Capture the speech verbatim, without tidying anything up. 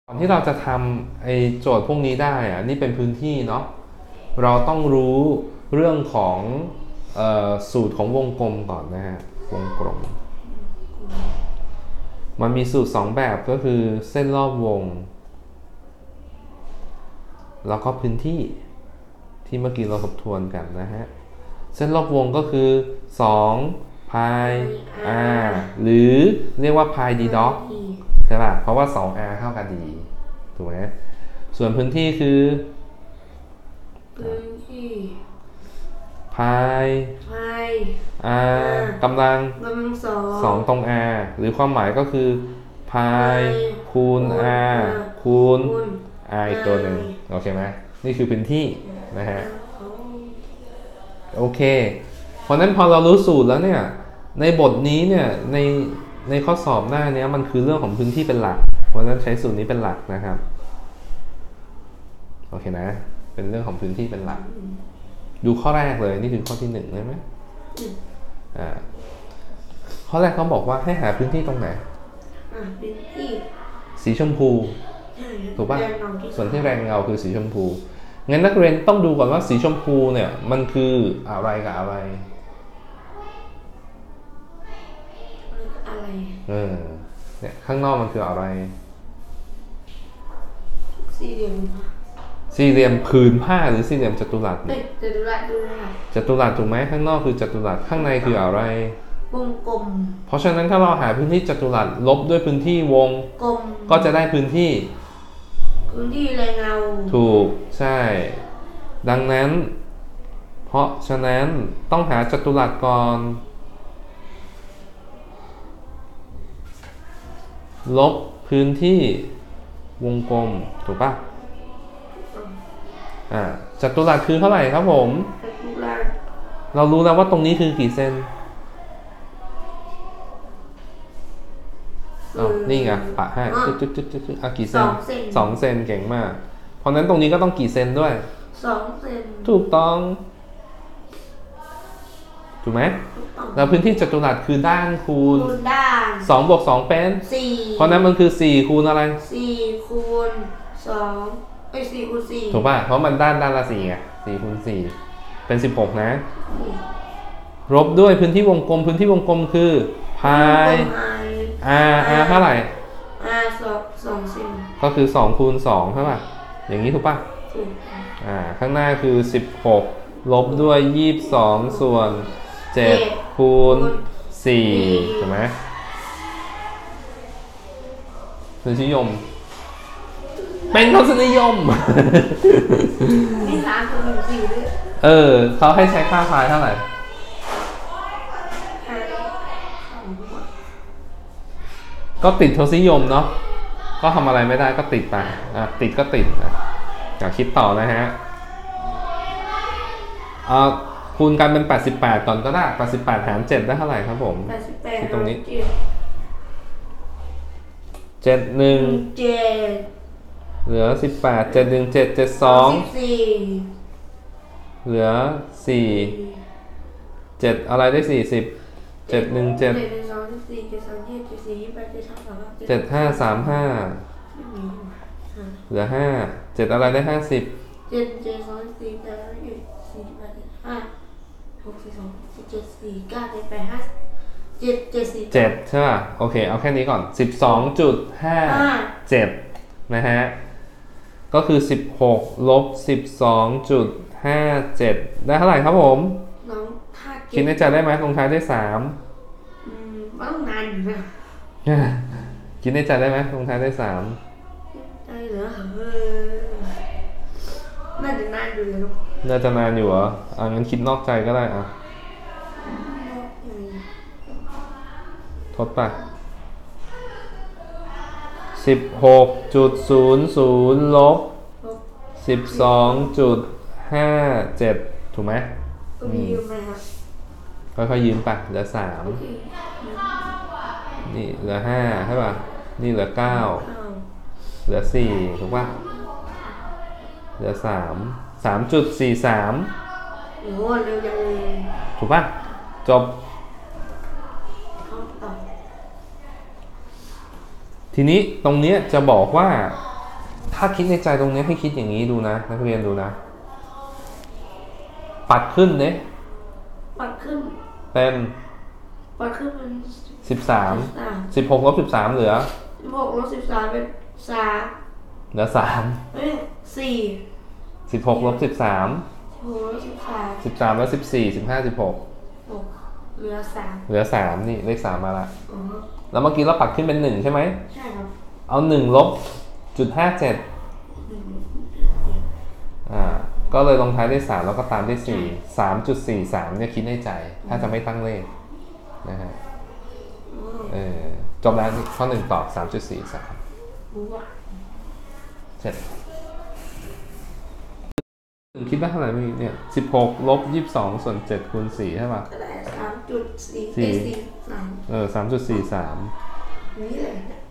ก่อนที่เราจะทำไอ้โจทย์พวกนี้ได้อะนี่เป็นพื้นที่เนาะเราต้องรู้เรื่องของเอ่อสูตรของวงกลมก่อนนะฮะวงกลมมันมีสูตรสองแบบก็คือเส้นรอบวงแล้วก็พื้นที่ที่เมื่อกี้เราทบทวนกันนะฮะเส้นรอบวงก็คือสองพาย r หรือเรียกว่าพาย d ด็อกใช่ป่ะเพราะว่า สอง r เท่ากับ d ถูกไหมส่วนพื้นที่คือพื้นที่พายพาย r กำลังกำลังสองสองตรง r หรือความหมายก็คือพายคูณ r คูณ r อีกตัวหนึ่งโอเคไหมนี่คือพื้นที่นะฮะโอเคเพราะนั้นพอเรารู้สูตรแล้วเนี่ยในบทนี้เนี่ยในในข้อสอบหน้านี้มันคือเรื่องของพื้นที่เป็นหลักเพราะนั้นใช้สูตรนี้เป็นหลักนะครับโอเคนะเป็นเรื่องของพื้นที่เป็นหลักดูข้อแรกเลยนี่คือข้อที่หนึ่งใช่ไหมอ่าข้อแรกเขาบอกว่าให้หาพื้นที่ตรงไหนอ่าพื้นที่สีชมพูถูกป่ะส่วนที่แรงเงาคือสีชมพูงั้นนักเรียนต้องดูก่อนว่าสีชมพูเนี่ยมันคืออะไรกับอะไรอะไรเออเนี่ยข้างนอกมันคืออะไรสี่เหลี่ยมสี่เหลี่ยมผืนผ้าหรือสี่เหลี่ยมจัตุรัสเอ้ยจัตุรัสดูนะจัตุรัสถูกไหมข้างนอกคือจัตุรัสข้างในคืออะไรวงกลมเพราะฉะนั้นถ้าเราหาพื้นที่จัตุรัสลบด้วยพื้นที่วงกลมก็จะได้พื้นที่พื้นที่แรงเงาถูกใช่ดังนั้นเพราะฉะนั้นต้องหาจัตุรัสก่อนลบพื้นที่วงกลมถูกปะอ่าจัตุรัสคือเท่าไหร่ครับผมจัตุรัสเรารู้แล้วว่าตรงนี้คือกี่เซนอ๋อนี่ไงปะให้จุดจุดจุดจุดจุดอ่ะกี่เซนสองเซนเก่งมากเพราะนั้นตรงนี้ก็ต้องกี่เซนด้วยสองเซนถูกต้องถูกไหมแล้วพื้นที่จัตุรัสคือด้านคูณด้านสองบวกสองเป็นสี่เพราะนั้นมันคือสี่คูณอะไรสี่คูณสองไอ้สี่คูณสี่ถูกป่ะเพราะมันด้านด้านละสี่ไงสี่คูณสี่เป็นสิบหกนะลบด้วยพื้นที่วงกลมพื้นที่วงกลมคือพาย r r เท่าไหร่ r สองสองเซนก็คือสองคูณสองใช่ป่ะอย่างนี้ถูกป่ะถูกอ่าข้างหน้าคือสิบหกลบด้วยยี่สิบสองส่วนเจ็ดคูณสี่ถูกไหมทศนิยมเป็นทศนิยมนี่สามคูณหนึ่งสี่ด้วยเออเขาให้ใช้ค่าพายเท่าไหร่ก็ติดทศนิยมเนาะก็ทำอะไรไม่ได้ก็ติดไปอ่ะติดก็ติดอ่ะอยากคิดต่อนะฮะอ่าคูณกันเป็นแปดสิบแปดก่อนก็ได้แปดสิบแปดหารเจ็ดได้เท่าไหร่ครับผมแปดสิบแปดที่ตรงนี้เจ็ดหนึ่งเจ็ดเหลือสิบแปดเจ็ดหนึ่งเจ็ดเจ็ดสองสี่เหลือสี่เจ็ดอะไรได้สี่สิบเจ็ดหนึ่งเจ็ดเจ็ดสองสี่เจ็ดสองยี่เจ็ดสี่ยี่แปดเจ็ดห้าสามเจ็ดห้าสามห้าเหลือห้าเจ็ดอะไรได้ห้าสิบเจ็ดเจ็ดสองสี่แปดยี่สี่แปดห้าหกสี่สองเจ็ดสี่เก้าเจ็ดแปดห้าเจ็ดเจ็ดสี่เจ็ดใช่ป่ะโอเคเอาแค่นี้ก่อนสิบสองจุดห้าเจ็ดนะฮะก็คือสิบหกลบสิบสองจุดห้าเจ็ดได้เท่าไหร่ครับผมน้องถ้าคิดในใจได้ไหมลงท้ายได้สามอืมมันต้องนานอยู่นะคิดในใจได้ไหมลงท้ายได้สามได้เหรอเออน่าจะนานอยู่เลยน่าจะนานอยู่เหรออ่ะงั้นคิดนอกใจก็ได้อ่ะทดไปสิบหกจุดศูนย์ศูนย์ลบสิบสองจุดห้าเจ็ดถูกไหมก็มียืมไหมครับค่อยๆยืมไปเหลือสามนี่เหลือห้าใช่ป่ะนี่เหลือเก้าเหลือสี่ถูกป่ะเหลือสามสามจุดสี่สามโอ้โหเร็วจังเลยถูกป่ะจบทีนี้ตรงนี้จะบอกว่าถ้าคิดในใจตรงนี้ให้คิดอย่างนี้ดูนะนักเรียนดูนะปัดขึ้นเนี่ยปัดขึ้นเป็นปัดขึ้นเป็นสิบสามสามสิบหกลบสิบสามเหลือสิบหกลบสิบสามเป็นสามเหลือสามเอ้ยสี่สิบหกลบสิบสามสิบหกลบสิบสามสิบสามแล้วสิบสี่สิบห้าสิบหกหกเหลือสามเหลือสามนี่เลขสามมาละอ๋อแล้วเมื่อกี้เราปัดขึ้นเป็นหนึ่งใช่ไหมใช่ครับเอาหนึ่งลบจุดห้าเจ็ดหนึ่งอ่าก็เลยลงท้ายด้วยสามแล้วก็ตามด้วยสี่ สามจุดสี่สามเนี่ยคิดในใจ ถ้าจะไม่ตั้งเลขนะฮะอ๋อเออจบแล้วนี่ข้อหนึ่งตอบสามจุดสี่สามรู้ว่าเสร็จคิดว่าเท่าไหร่เมื่อกี้เนี่ยสิบหกลบยี่สิบสองส่วนเจ็ดคูณสี่ใช่ป่ะก็ได้สามจุดสี่สี่สี่สามเออสามจุดสี่สามนี่เลย